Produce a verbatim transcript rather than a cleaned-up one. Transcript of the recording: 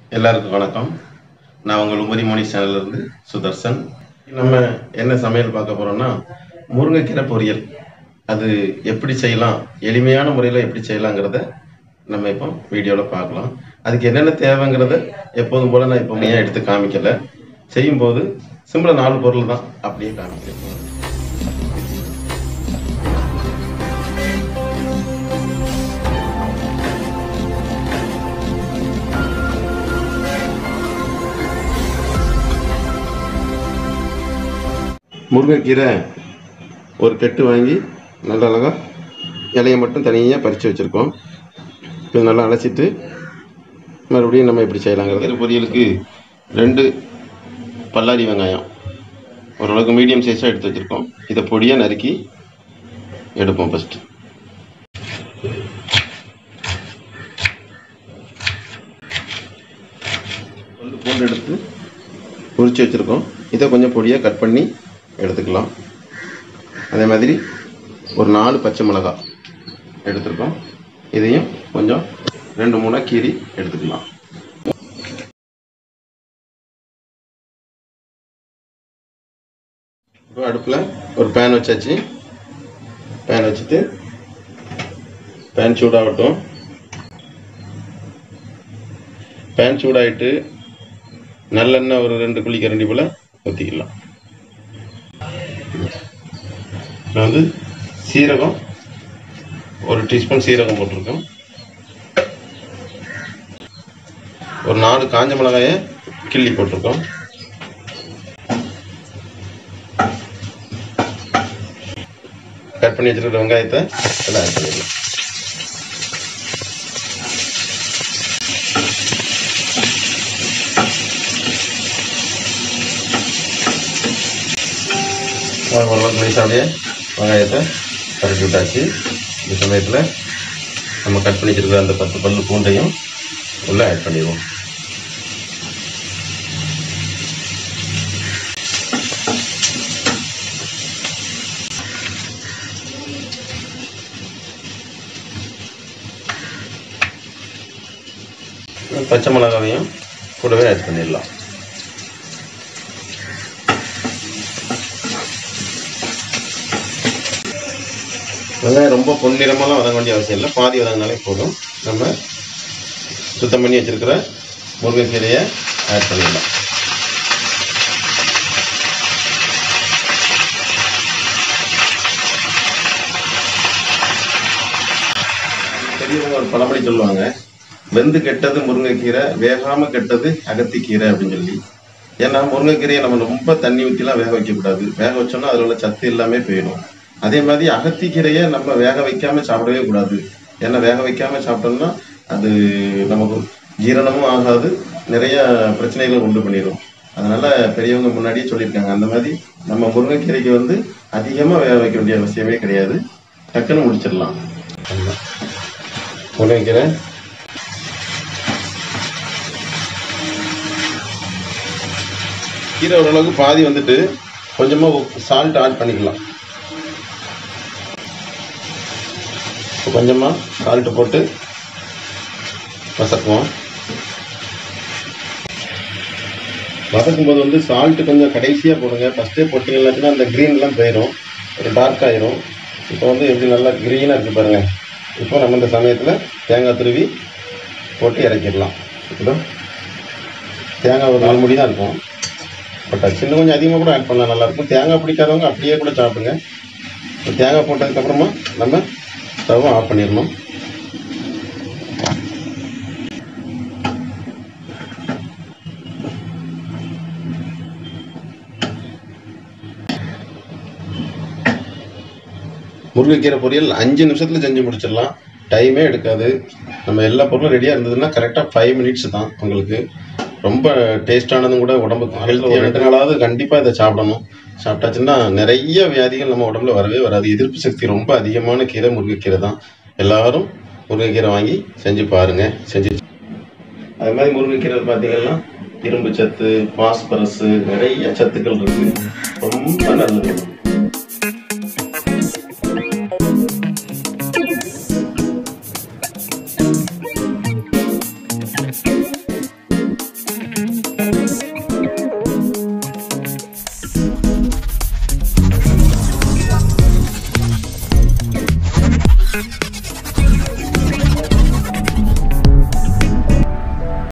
எல்லாருக்கும் வணக்கம். நான் உங்கள் உமரி மோனி சேனல்ல இருந்து சுதர்சன். நம்ம என்ன சமையல் பார்க்க போறோம்னா முருங்கைக்கீரை பொரியல். அது எப்படி செய்யலாம், எளிமையான முறையில் எப்படி செய்யலாங்கிறத நம்ம இப்போ வீடியோவில் பார்க்கலாம். அதுக்கு என்னென்ன தேவைங்கிறத எப்போதும் போல நான் இப்போ ஏன் எடுத்து காமிக்கல. செய்யும்போது சிம்பிளாக நாலு பொருள் தான் அப்படியே காமிக்கிறேன். முருங்கைக்கீரை ஒரு கெட்டு வாங்கி நல்லா அழகாக இலையை மட்டும் தனியாக பறித்து வச்சுருக்கோம். இப்போ நல்லா அலசிட்டு மறுபடியும் நம்ம எப்படி செய்யலாங்கிறது. பொரியலுக்கு ரெண்டு பல்லாரி வெங்காயம் ஓரளவுக்கு மீடியம் சைஸாக எடுத்து வச்சுருக்கோம். இதை பொடியாக நறுக்கி எடுப்போம். ஃபஸ்ட்டு கொஞ்சம் பூண்டு எடுத்து உரித்து வச்சுருக்கோம். இதை கொஞ்சம் பொடியாக கட் பண்ணி எடுத்துக்கலாம். அதே மாதிரி ஒரு நாலு பச்சை மிளகாய் எடுத்துருக்கோம். இதையும் கொஞ்சம் ரெண்டு மூணாக கீறி எடுத்துக்கலாம். இப்போ அடுப்பில் ஒரு பேன் வச்சாச்சு. பேன் வச்சுட்டு பேன் சூடாகட்டும். பேன் சூடாகிட்டு நல்லெண்ணெய் ஒரு ரெண்டு குழி கரண்டி போல் ஊற்றிக்கலாம். நான் வந்து சீரகம் ஒரு டீஸ்பூன் சீரகம் போட்டிருக்கோம். ஒரு நாலு காஞ்ச மிளகாயை கிள்ளி போட்டிருக்கோம். கட் பண்ணி வச்சிருக்கிற வெங்காயத்தை எல்லாம் ஆட் பண்ணிடலாம். ஓரளவுக்கு நைஸாகவே வெங்காயத்தை கரைச்சி விட்டாச்சு. இந்த சமயத்தில் நம்ம கட் பண்ணி வச்சிருக்கிற அந்த பத்து பல்லு பூண்டையும் உள்ளே ஆட் பண்ணிடுவோம். பச்சை மிளகாவையும் கூடவே ஆட் பண்ணிடலாம். வெங்காயம் ரொம்ப பொன்னிறமெல்லாம் வதங்க வேண்டிய அவசியம் இல்லை. பாதி வதங்கினாலே போதும். நம்ம சுத்தம் பண்ணி வச்சுருக்கிற முருங்கைக்கீரையை ஆட் பண்ணிடலாம். பெரியவங்க ஒரு பழமொழி சொல்லுவாங்க, வெந்து கெட்டது முருங்கைக்கீரை, வேகாமல் கெட்டது அகத்திக்கீரை அப்படின்னு சொல்லி. ஏன்னா முருங்கைக்கீரையை நம்ம ரொம்ப தண்ணி ஊற்றிலாம் வேக வைக்கக்கூடாது. வேக வச்சோம்னா அதில் உள்ள சத்து எல்லாமே போயிடும். அதே மாதிரி அகத்திக்கீரையை நம்ம வேக வைக்காமல் சாப்பிடவே கூடாது. ஏன்னா வேக வைக்காமல் சாப்பிட்டோம்னா அது நமக்கு ஜீரணமும் ஆகாது, நிறைய பிரச்சனைகளை உண்டு பண்ணிடும். அதனால பெரியவங்க முன்னாடியே சொல்லியிருக்காங்க. அந்த மாதிரி நம்ம முருங்கைக்கீரைக்கு வந்து அதிகமாக வேக வைக்க வேண்டிய அவசியமே கிடையாது. டக்குன்னு முடிச்சிடலாம். முருங்கைக்கீரை கீரை ஓரளவுக்கு பாதி வந்துட்டு கொஞ்சமாக சால்ட் ஆட் பண்ணிக்கலாம். கொஞ்சமாக சால்ட்டு போட்டு வதக்குவோம். வதக்கும் போது வந்து சால்ட்டு கொஞ்சம் கடைசியாக போடுங்க. ஃபஸ்ட்டே போட்டிங்கன்னாச்சுன்னா அந்த க்ரீன்லாம் போயிடும், ஒரு டார்க் ஆயிரும். இப்போ வந்து எப்படி நல்லா க்ரீனாக இருக்குது பாருங்கள். இப்போ நம்ம இந்த சமயத்தில் தேங்காய் துருவி போட்டு இறக்கிடலாம். இப்போ தேங்காய் ஒரு நாலு முடி தான் இருக்கும். பட் சின்ன கொஞ்சம் அதிகமாக கூட ஆட் பண்ணலாம், நல்லாயிருக்கும். தேங்காய் பிடிக்காதவங்க அப்படியே கூட சாப்பிடுங்க. தேங்காய் போட்டதுக்கப்புறமா நம்ம ஸ்டவ் ஆஃப் பண்ணிடணும். முருங்கைக்கீரை பொரியல் அஞ்சு நிமிஷத்தில் செஞ்சு முடிச்சிடலாம். டைமே எடுக்காது. நம்ம எல்லா பொருளும் ரெடியாக இருந்ததுன்னா கரெக்டாக ஃபைவ் மினிட்ஸ் தான். உங்களுக்கு ரொம்ப டேஸ்டானதும் கூட. உடம்புக்கு ஹெல்த்தி. ரெண்டு நாளாவது கண்டிப்பாக இதை சாப்பிடணும். சாப்பிட்டாச்சுன்னா நிறைய வியாதிகள் நம்ம உடம்புல வரவே வராது. எதிர்ப்பு சக்தி ரொம்ப அதிகமான கீரை முருங்கைக்கீரை தான். எல்லாரும் முருங்கைக்கீரை வாங்கி செஞ்சு பாருங்க. செஞ்சு அது மாதிரி முருங்கைக்கீரை பார்த்தீங்கன்னா இரும்பு சத்து, பாஸ்பரஸ், நிறைய சத்துக்கள் இருக்கு. ரொம்ப நல்லது. Thank you.